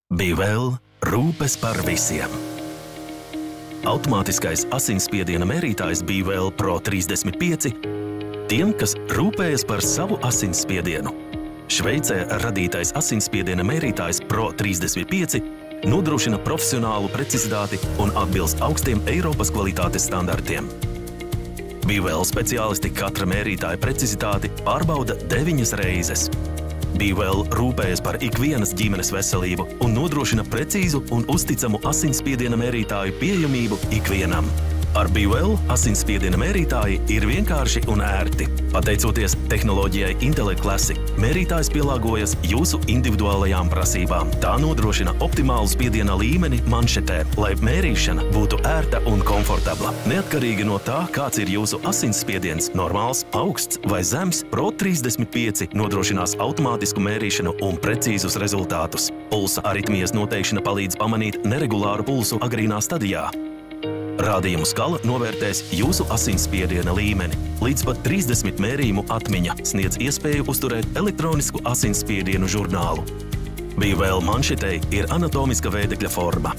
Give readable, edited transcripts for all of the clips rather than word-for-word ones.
B.Well rūpes par visiem. Automātiskais asinsspiediena mērītājs B.Well PRO-35 tiem, kas rūpējas par savu asinsspiedienu. Šveicē radītais asinsspiediena mērītājs PRO-35 nodrošina profesionālu precizitāti un atbilst augstiem Eiropas kvalitātes standartiem. B.Well speciālisti katra mērītāja precizitāti pārbauda 9 reizes. B.Well rūpējas par ikvienas ģimenes veselību un nodrošina precīzu un uzticamu asinsspiediena mērītāju pieejamību ikvienam. Ar B.Well asinsspiediena mērītāji ir vienkārši un ērti. Pateicoties tehnoloģijai Intellect Classic, mērītājs pielāgojas jūsu individuālajām prasībām. Tā nodrošina optimālu spiediena līmeni manšetē, lai mērīšana būtu ērta un komfortabla. Neatkarīgi no tā, kāds ir jūsu asinsspiediens, normāls, augsts vai zems, PRO-35 nodrošinās automātisku mērīšanu un precīzus rezultātus. Pulsa aritmijas noteikšana palīdz pamanīt neregulāru pulsu agrīnā stadijā. Rādījumu skala novērtēs jūsu asinsspiediena līmeni. Līdz pat 30 mērījumu atmiņa sniedz iespēju uzturēt elektronisku asinsspiedienu žurnālu. B.Well manšetei ir anatomiska veidekļa forma.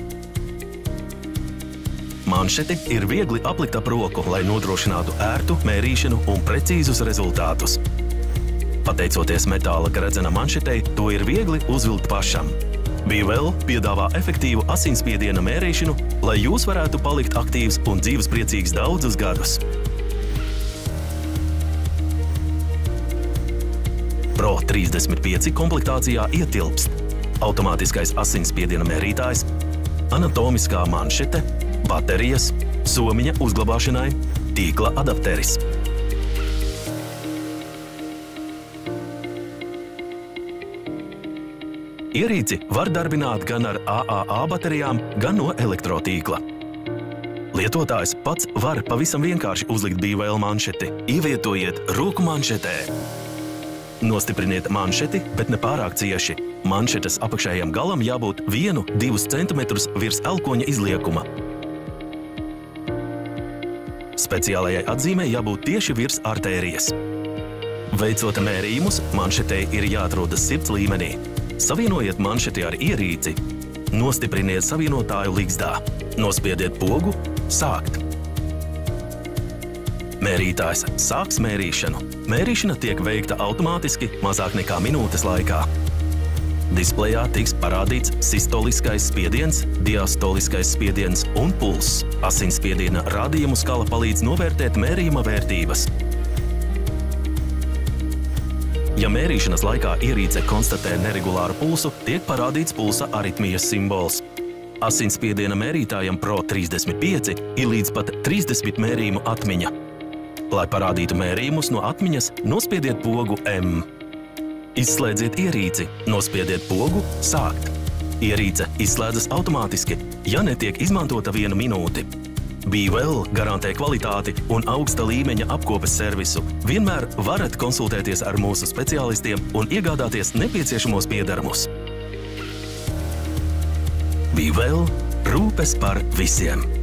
Manšete ir viegli aplikt ap roku, lai nodrošinātu ērtu mērīšanu un precīzus rezultātus. Pateicoties metāla gredzena manšetei, to ir viegli uzvilkt pašam. B.Well piedāvā efektīvu asinsspiediena mērīšanu, lai jūs varētu palikt aktīvs un dzīvespriecīgs daudzus gadus. PRO-35 komplektācijā ietilpst automātiskais asinsspiediena mērītājs, anatomiskā manšete, baterijas, somiņa uzglabāšanai, tīkla adapteris. Ierīci var darbināt gan ar AAA baterijām, gan no elektrotīkla. Lietotājs pats var pavisam vienkārši uzlikt B.Well manšeti. Ievietojiet roku manšetē. Nostipriniet manšeti, bet ne pārāk cieši. Manšetes apakšējam galam jābūt 1–2 cm virs elkoņa izliekuma. Speciālajai atzīmei jābūt tieši virs artērijas. Veicot mērījumus, manšetei ir jāatrodas sirds līmenī. Savienojiet manšeti ar ierīci, nostipriniet savienotāju ligzdā, nospiediet pogu, sākt. Mērītājs sāks mērīšanu. Mērīšana tiek veikta automātiski mazāk nekā minūtes laikā. Displejā tiks parādīts sistoliskais spiediens, diastoliskais spiediens un pulss. Asinsspiediena rādījumu skala palīdz novērtēt mērījuma vērtības. Ja mērīšanas laikā ierīce konstatē neregulāru pulsu, tiek parādīts pulsa aritmijas simbols. Asinsspiediena mērītājam PRO-35 ir līdz pat 30 mērījumu atmiņa. Lai parādītu mērījumus no atmiņas, nospiediet pogu M. Izslēdziet ierīci, nospiediet pogu sākt. Ierīce izslēdzas automātiski, ja netiek izmantota 1 minūti. B.Well garantē kvalitāti un augsta līmeņa apkopes servisu. Vienmēr varat konsultēties ar mūsu speciālistiem un iegādāties nepieciešamos piedaramus. B.Well rūpes par visiem.